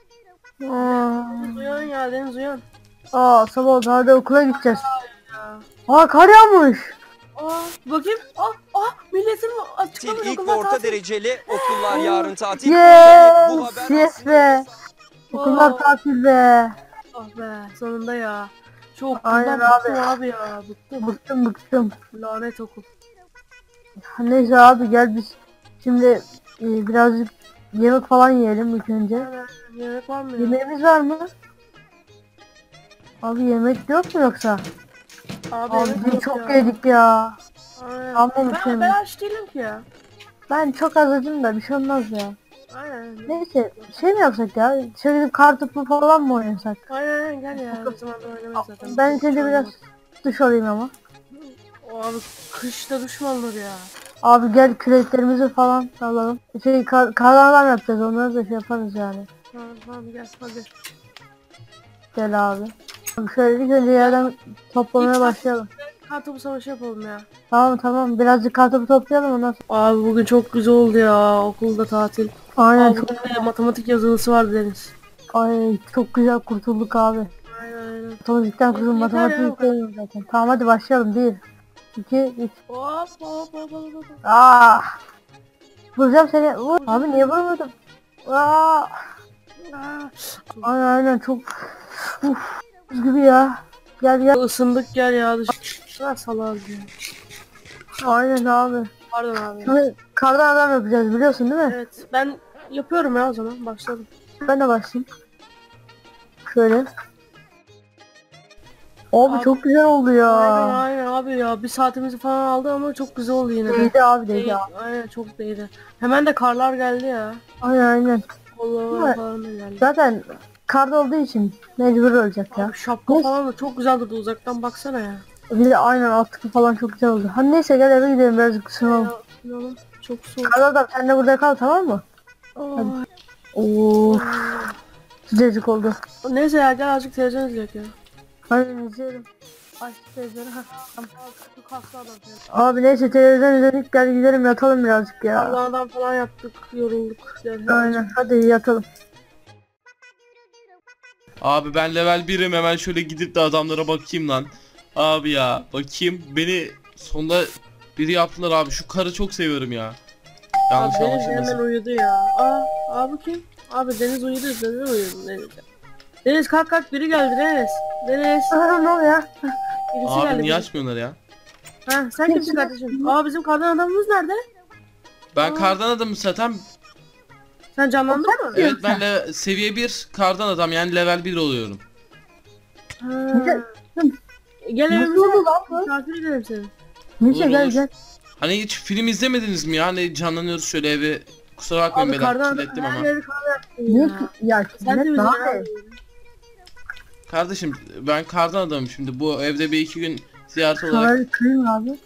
Aa, Uyan ya Deniz uyan. sabah oldu, hadi okula gideceğiz. Ya. Kar yağmış. Bakayım. Milletin açıklamış İlk ve okullar orta tatil. dereceli okullar yarın tatil. Bu Yes, haber yes aslında be. Okullar tatil be. Ah be sonunda ya. Şu Aynen okuldan abi. bıktım abi ya. Bıktım. Lanet okul. Neyse abi, gel biz şimdi birazcık yemek falan yiyelim ilk önce. Aynen. Yemek var mı ya? Yemeğimiz var mı? Abi yemek yok mu yoksa? Abi Abi yemek biz yok çok ya. yedik ya. Aynen. Almamış Ben yemek. aç değilim ki ya. Ben çok az acım da bir şey olmaz ya. Aynen. Neyse şey mi yapsak ya? Şöyle gidip kartopu falan mı oynasak? Aynen gel ya. Ne zaman da oynamayız zaten. Ben seni biraz duş alayım ama. Abi kışta duş mu olur ya? Abi gel, küreklerimizi falan alalım. Kardan adam yapacağız, onları da şey yaparız yani. Tamam gel hadi. Gel abi. Şöyle ilk önce yerden toplamaya başlayalım. Kartopu savaşı yapalım ya. Tamam, birazcık kartopu toplayalım ondan sonra. Abi bugün çok güzel oldu ya. Okulda tatil. Aynen Abi bugün de matematik yazılısı vardı Deniz. ay çok güzel kurtulduk abi. Aynen. Matematikten kurtuldum, Yeter ya, matematik o kadar. istemiyorum zaten. Tamam hadi başlayalım. 1 2 3. Hop. Vuracağım seni. Vur. Abi niye vurmadın? Aa. Aynen çok. Uf. Buz gibi ya. Gel. Isındık gel ya dış. Ne salak ya. Aynen abi. Pardon abi. Şimdi kardan adam yapacağız, biliyorsun değil mi? Evet ben yapıyorum ya o zaman başladım. Ben de başlayayım. Şöyle. Abi çok güzel oldu ya. Aynen abi ya bir saatimizi falan aldı ama çok güzel oldu yine de. Değdi abi, değdi abi. Aynen çok değdi. Hemen de karlar geldi ya. Aynen. Kollar falan da geldi. Zaten kar olduğu için mecbur olacak ya. Abi şapka falan da çok güzel durdu uzaktan baksana ya. Bir de aynen altı falan çok güzel oldu. Hadi neyse gel eve gidelim, birazcık ısınalım. Ya, çok soğuk. Kardan adam sen de burada kal, tamam mı? Ay. Oo, sıcacık oldu. Neyse ya gel azıcık televizyon izleyek ya. Hadi izleyelim. Aç televizyonu. Tamam. Şu kaslı adam ya. Abi neyse, televizyon izledik, gel gidelim yatalım birazcık ya. Allah'dan falan yaptık yorulduk. Gel, Aynen hadi yatalım. Abi ben level 1'im, hemen şöyle gidip de adamlara bakayım lan. Abi ya bakayım, beni sonunda biri yaptılar abi, şu karı çok seviyorum ya. Yanlış Abi Deniz hemen anlaşılmasın. uyudu ya. Abi kim? Abi Deniz uyudu. Neden uyudun Deniz? Deniz kalk biri geldi Deniz. Deniz. Ne oluyor? Birisi Abi geldi. niye açmıyorlar ya? Ha sen kimsin kardeşim? Bizim kardan adamımız nerede? Ben kardan adamım zaten. Sen canlandın mı? Evet ben de seviye 1 kardan adam, yani level 1 oluyorum. Ha. Gel Nasıl evimize. oldu lan bu? Misafir edelim seni. Neyse Olur, gel olur. gel. Hani hiç film izlemediniz mi ya? Hani canlanıyoruz şöyle evi. Kusura bakmayın Abi beyler, kardan kirlettim adam her ama. yeri kar yaptın Niye ya. ki? Ya Sen de ne bize yapayım? Kardeşim ben kardan adamım, şimdi bu evde bir iki gün ziyaret olarak. Kamerayı kırayım abi.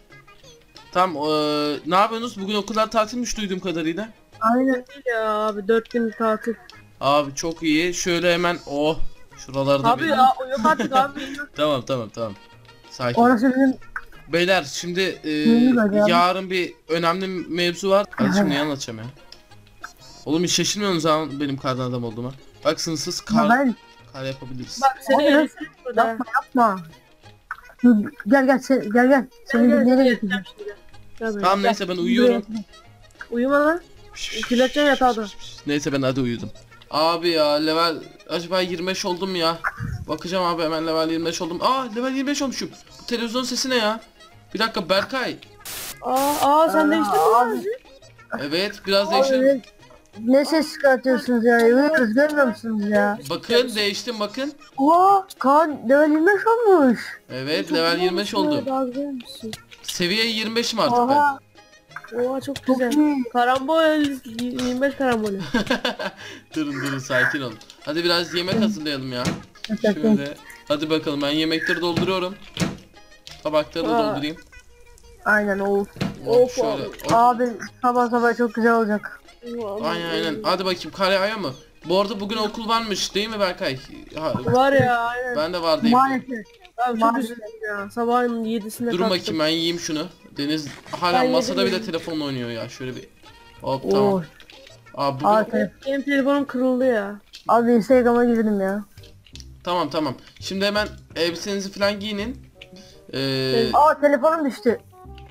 Tam ne yapıyorsunuz? Bugün okullar tatilmiş duyduğum kadarıyla. Aynen. Değil ya abi 4 gün tatil. Abi çok iyi. Şöyle hemen şuralarda Abi bir. ya yok artık abi. Tamam. Sakin. Orası bizim. Beyler şimdi Neyimiz var ya? yarın bir önemli mevzu var. Kardeşim neyi anlatacağım ya? Oğlum hiç şaşırmıyorsunuz ha benim kardan adam olduğuma. Bak sınırsız Ya ben kar yapabiliriz. Bak seni Abi, elektrik burada. yapma. Dur, gel. Seni bir nereye götüreceğim? Tamam neyse ben uyuyorum. Uyuma lan. Kirleteceğim yatağda. Neyse ben hadi uyudum. Abi ya level acaba 25 oldum ya. Bakacağım abi, hemen level 25 oldum. Level 25 olmuşum. Bu televizyon sesi ne ya? Bir dakika Berkay. Sen değiştirdin mi abi. azıcık? Evet biraz değiştirdim. Abi, ne ses çıkartıyorsunuz ya? Uyuyoruz, görmüyor musunuz ya? Bakın değiştim bakın. Kaan level 25 olmuş. Evet Çok level güzel 25 olmuş ya, oldum. Daha güzel misin? Seviye 25'im artık ben. Oha, Oha çok çok güzel. iyi. Karambol 25 karambol. Durun sakin olun. Hadi biraz yemek hazırlayalım ya. Şöyle. Hadi bakalım, ben yemekleri dolduruyorum. Tabakları da doldurayım. Aynen o. Of Şöyle. Abi sabah çok güzel olacak. Aynen. Hadi bakayım, kare aya mı? Bu arada bugün okul varmış değil mi Berkay? Var ya aynen. Ben de vardayım. Maalesef. Abi çok üzüldüm ya. Sabahın 7'sinde Durun bakayım, ben yiyeyim şunu. Deniz hala Ben masada yedim. bile telefonla oynuyor ya. Şöyle bir. Hop Oo. tamam. Abi Aa, bugün... Benim telefonum kırıldı ya. Abi Instagram'a girdim ya. Tamam. Şimdi hemen elbisenizi falan giyinin. Aa, telefonum düştü.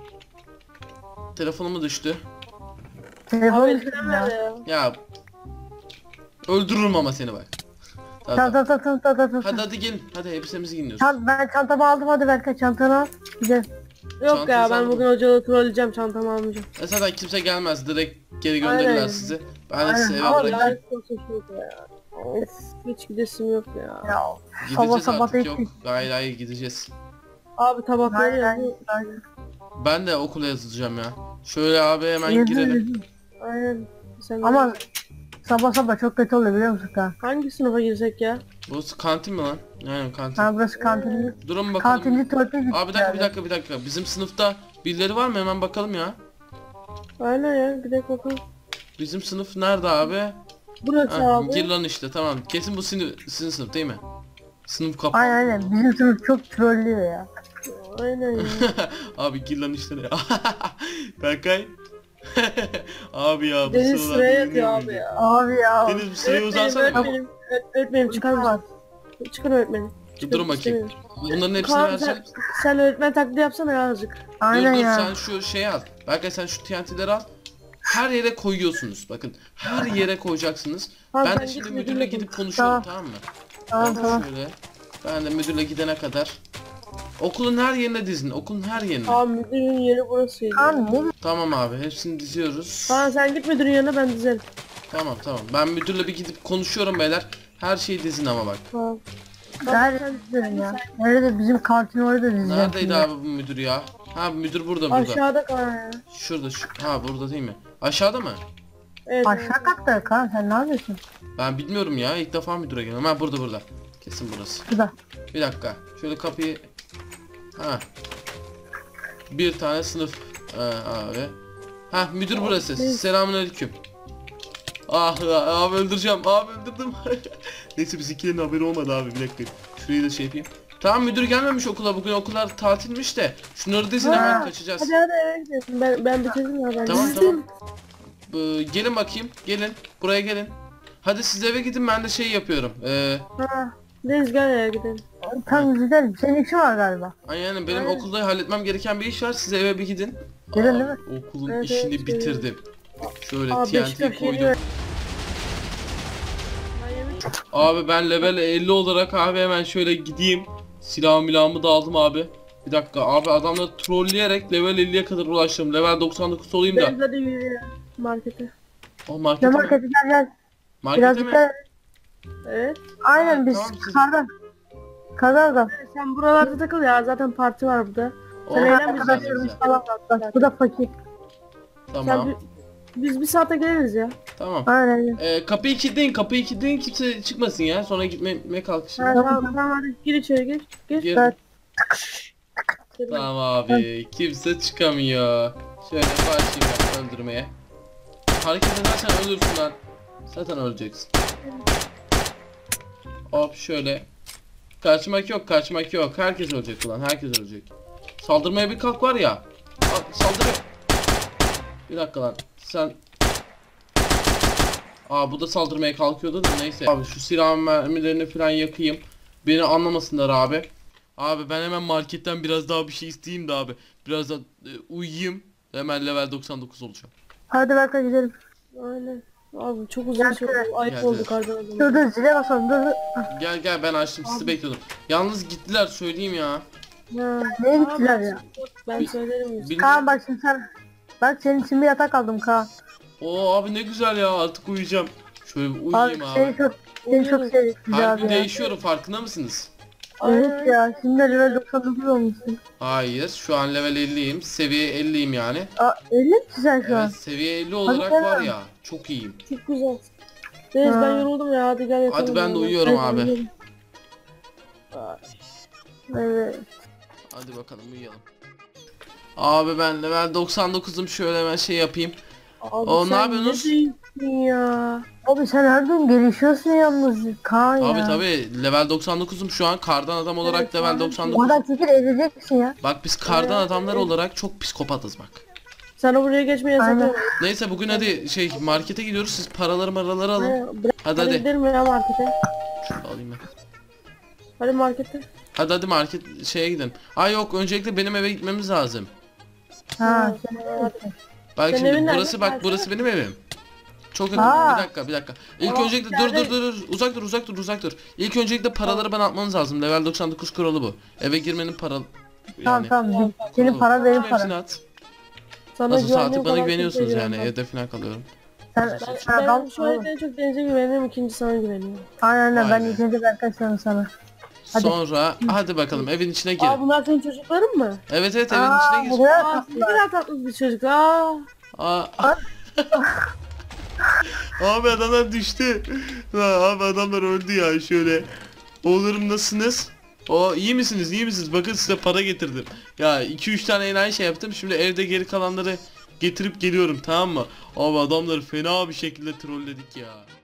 Telefonumu düştü. Telefonum Abi düştü elbisem ya. nerede ya? Ya öldürürüm ama seni bak. Tamam. Tamam. Hadi gelin. Hadi elbisemizi giyiniyoruz. Ben çantamı aldım, hadi Berkay çantanı al. Güzel. Yok Çantayı ya ben saldım. bugün hocalığı trolleyeceğim, çantamı almayacağım. Zaten kimse gelmez. Direkt geri gönderirler Aynen. sizi. Ben de sizi eve Ama bırakayım. Lanet olsun şu ya. Of, hiç gidesim yok ya. Ya Gideceğiz sabah artık da yok. Hayır gideceğiz. Abi tabakları Aynen. yazıyor. Ben de okula yazılacağım ya. Şöyle abi hemen Aynen. girelim. Aynen. Sen Ama sabah çok kötü oluyor biliyor musun kanka? hangi sınıfa girsek ya? Burası kantin mi lan? Aynen kantin. Ha, burası kantinli. Durun bakalım. Kantinli tuvalete gittik. Abi bir dakika. Bizim sınıfta birileri var mı? Hemen bakalım ya. Aynen ya, gidelim bakalım. Bizim sınıf nerede abi? Burası Ha, abi. gir lan işte tamam. Kesin bu sizin sınıf değil mi? Sınıf kapalı. Aynen. Bizim sınıf çok trollüyor ya. Aynen ya. Abi gir lan işte ya. Berkay. Abi ya bu Deniz sıralar sıraya yürüyor yatıyor abi muydu? ya. Abi ya. Deniz bir sıraya Öğretmenim, uzansana. öğretmenim çıkar mısın? Çıkın öğretmenim. Durun bakayım. Bunların hepsini Kaan, vereceğim. sen öğretmen taklidi yapsana ya azıcık. Aynen dur ya. sen şu şeyi al. Berkay sen şu TNT'leri al. Her yere koyuyorsunuz. Bakın her yere koyacaksınız. Tamam, Ben sen de git şimdi müdürle müdürle gidip konuş. konuşuyorum tamam mı? Tamam. Şöyle. Ben de müdürle gidene kadar. Okulun her yerine dizin. Okulun her yerine. Abi müdürün yeri burasıydı. Kaan ne? Tamam abi hepsini diziyoruz. Kaan sen git müdürün yanına, ben dizerim. Tamam. Ben müdürle bir gidip konuşuyorum beyler. Her şeyi dizin ama bak. Tamam. Nerede dizeceğim ya? Nerede bizim kantin orada dizeceğim. Neredeydi şimdi. abi bu müdür ya? Ha müdür burada. Aşağıda Kaan ya. Şurada ha burada değil mi? Aşağıda mı? Evet. Aşağı katta Kaan, sen ne yapıyorsun? Ben bilmiyorum ya. İlk defa müdüre geliyorum. Ha burada. Kesin burası. Şurada. Bir dakika. Şöyle kapıyı. Ha. Bir tane sınıf abi. Ha müdür burası. Selamünaleyküm. Abi öldüreceğim. Abi öldürdüm. Neyse bizimkilerin haberi olmadı abi bir dakika. Şurayı da şey yapayım. Tamam müdür gelmemiş okula bugün okullar tatilmiş de. Şunları dizin hemen kaçacağız. Hadi eve gidelim. Ben bitirdim ya. Ben Tamam. bitirdim. Gelin bakayım. Gelin. Buraya gelin. Hadi siz eve gidin ben de şey yapıyorum. Ha. Deniz gel ya gidelim. Tamam gidelim. Senin işin var galiba. Aynen benim okulda halletmem gereken bir iş var. Siz eve bir gidin. Gelin değil mi? Okulun Evet, işini evet, bitirdim. Şöyle Abi TNT Beşiktaş koydum. geliyor. Ben yemek- Abi ben level 50 olarak abi hemen şöyle gideyim. Silahımı da aldım abi. Bir dakika abi adamları trolleyerek level 50'ye kadar ulaştım. Level 99 olayım da. Deniz hadi yürü ya. Markete. O Ne markete mi? markete gel. Markete Biraz mi? dikkat. Evet. Aynen biz tamam, siz- kardan. Sen buralarda takıl ya, zaten parti var burada. O Sen eğlen biz Arkadaşlarımız falan var. Bak, bu da fakir. Tamam. Sen biz bir saate geliriz ya. Tamam. Aynen. Kapıyı kilitleyin kimse çıkmasın ya. Sonra gitmeye kalkışın. Ha, tamam hadi gir içeri gir. Gir. Gir. Evet. Tamam abi kimse çıkamıyor. Şöyle başlayayım ben öldürmeye. Hareket edersen ölürsün lan. Zaten öleceksin. Hop şöyle. Kaçmak yok. Herkes ölecek ulan herkes ölecek. Saldırmaya bir kalk var ya. Saldırıyor. Bir dakika lan. Sen. Bu da saldırmaya kalkıyordu da neyse. Abi şu silah mermilerini falan yakayım. Beni anlamasınlar abi. Abi ben hemen marketten biraz daha bir şey isteyeyim de abi. Biraz da uyuyayım. Hemen level 99 olacağım. Hadi Berkay gidelim. Aynen. Abi çok uzun süre ayıp Geldi. oldu kardan adamı. Dur zile basalım dur. Gel ben açtım sizi bekliyordum. Yalnız gittiler söyleyeyim ya. Ha. Neye gittiler ya? Ben söylerim. Bilmiyorum. Kaan bak şimdi sen. Bak senin için bir yatak aldım Kaan. Oo abi ne güzel ya artık uyuyacağım. Şöyle bir uyuyayım Abi abi. seni çok sevdik biz Her abi gün ya. değişiyorum farkında mısınız? Evet ya şimdi level 99 olmuşsun. Hayır şu an level 50'yim. Seviye 50'yim yani. 50 misin sen şu an? Evet seviye 50 olarak ya. var ya. Çok iyiyim. Çok güzel. Deniz Ha. ben yoruldum ya, hadi gel yatalım. Hadi ben de ya. uyuyorum Evet, abi. uyuyalım. Evet. Hadi bakalım uyuyalım. Abi ben level 99'um şöyle hemen şey yapayım. Abi O, ne sen yapıyorsunuz? değilsin ya. Abi sen her gün gelişiyorsun yalnız Kaan ya. Tabi level 99'um şu an kardan adam olarak Evet, level abi. 99. Oradan çekil ezeceksin ya. Bak biz kardan Evet, adamlar evet. olarak çok psikopatız bak. Sana buraya geçmeye yasak Aynen. yok. Neyse bugün hadi şey markete gidiyoruz. Siz paraları alın. Hadi Hadi. gidelim ya markete. Şunu da alayım ben. Hadi markete. Hadi market şeye gidin. Ay yok, öncelikle benim eve gitmemiz lazım. Ha sen Bak Senin şimdi evin burası nerede? bak, burası benim evim. Çok önemli. Aa. Bir dakika. İlk Aa, öncelikle nerede? dur. Uzak dur. İlk öncelikle paraları ben atmanız lazım. Level 99 kuralı bu. Eve girmenin paralı. tamam tamam. Senin para benim Hepsini para. at. Sana Nasıl güvendiğim artık bana kadar güveniyorsunuz kimseye yani, güvenmem. evde falan kalıyorum. Sen adam Ben şu an en çok denize güveniyorum, ikinci sana güveniyorum. aynen Vay ben be. ilk önce arkadaşlarım sana. Hadi. Sonra hadi bakalım evin içine gir. Aa bunlar senin çocukların mı? Evet evin Aa, içine bu gir. kadar Aa ne tatlılar. kadar tatlı bir çocuk. Aa. Aa. Abi adamlar düştü. Abi adamlar öldü ya şöyle. Oğlum nasılsınız? İyi misiniz? Bakın size para getirdim. Ya 2-3 tane enayi şey yaptım. Şimdi evde geri kalanları getirip geliyorum, tamam mı? Abi adamları fena bir şekilde trolledik ya.